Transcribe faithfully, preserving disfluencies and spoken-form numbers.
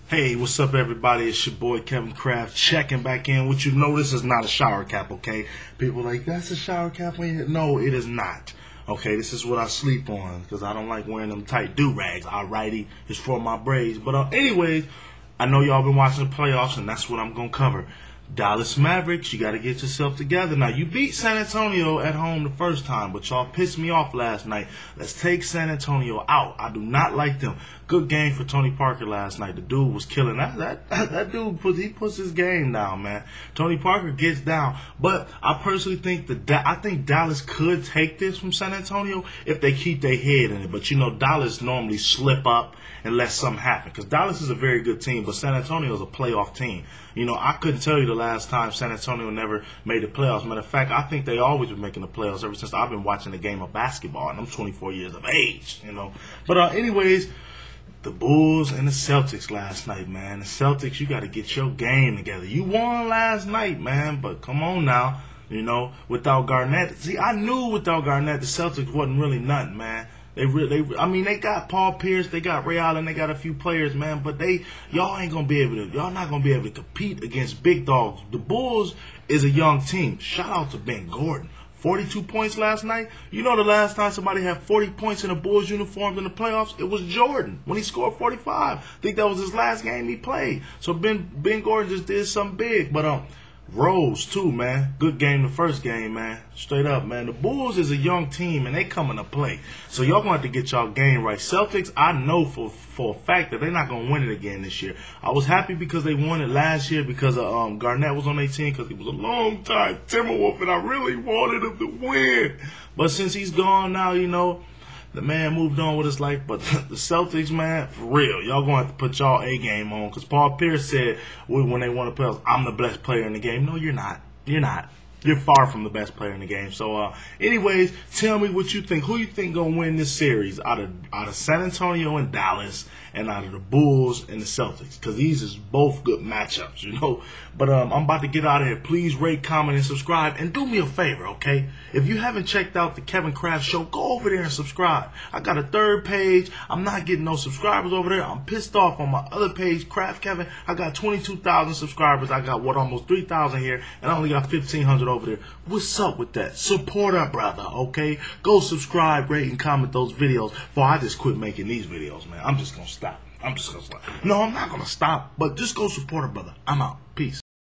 Hey, what's up, everybody? It's your boy Kevin Kraft checking back in with you. No, this is not a shower cap, okay? People are like, that's a shower cap on your head. No, it is not. Okay, this is what I sleep on because I don't like wearing them tight do-rags. Alrighty, it's for my braids. But uh, anyways, I know y'all been watching the playoffs, and that's what I'm going to cover. Dallas Mavericks, you got to get yourself together. Now, you beat San Antonio at home the first time, but y'all pissed me off last night. Let's take San Antonio out. I do not like them. Good game for Tony Parker last night. The dude was killing. That that, that dude, puts, he puts his game down, man. Tony Parker gets down. But I personally think that I think Dallas could take this from San Antonio if they keep their head in it. But, you know, Dallas normally slip up and let something happen because Dallas is a very good team, but San Antonio is a playoff team. You know, I couldn't tell you the last time San Antonio never made the playoffs. Matter of fact, I think they always been making the playoffs ever since I've been watching the game of basketball, and I'm twenty-four years of age, you know. But uh, anyways, the Bulls and the Celtics last night, man. The Celtics, you got to get your game together. You won last night, man, but come on now. You know, without Garnett. See, I knew without Garnett, the Celtics wasn't really nothing, man. They really, they, I mean, they got Paul Pierce, they got Ray Allen, they got a few players, man. But they, y'all ain't gonna be able to, y'all not gonna be able to compete against big dogs. The Bulls is a young team. Shout out to Ben Gordon, forty-two points last night. You know, the last time somebody had forty points in a Bulls uniform in the playoffs, it was Jordan when he scored forty-five. I think that was his last game he played. So Ben Ben Gordon just did something big, but um. Rose, too, man. Good game the first game, man. Straight up, man. The Bulls is a young team, and they coming to play. So y'all going to have to get y'all game right. Celtics, I know for for a fact that they're not going to win it again this year. I was happy because they won it last year because uh, um, Garnett was on their team because he was a long time Timberwolf, and I really wanted him to win. But since he's gone now, you know, the man moved on with his life, but the Celtics, man, for real, y'all going to have to put y'all A game on because Paul Pierce said when they won the playoffs, I'm the best player in the game. No, you're not. You're not. You're far from the best player in the game. So, uh, anyways, tell me what you think. Who you think gonna win this series out of out of San Antonio and Dallas, and out of the Bulls and the Celtics? Because these is both good matchups, you know. But um, I'm about to get out of here. Please rate, comment, and subscribe. And do me a favor, okay? If you haven't checked out the Kevin Kraft Show, go over there and subscribe. I got a third page. I'm not getting no subscribers over there. I'm pissed off on my other page, Kraft Kevin. I got twenty-two thousand subscribers. I got, what, almost three thousand here, and I only got fifteen hundred over there. What's up with that? Support our brother, okay? Go subscribe, rate, and comment those videos before I just quit making these videos, man. I'm just going to stop. I'm just going to stop. No, I'm not going to stop, but just go support our brother. I'm out. Peace.